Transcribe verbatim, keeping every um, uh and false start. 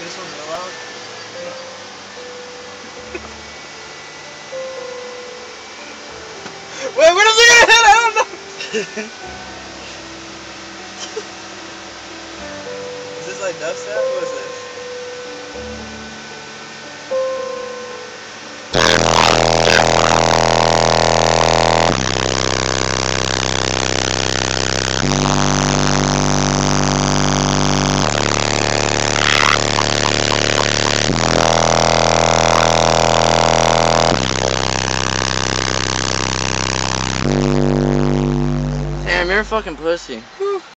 This one's real loud? Wait, what is it gonna hit? I don't know! Is this like dubstep? What is this? Damn, you're a fucking pussy.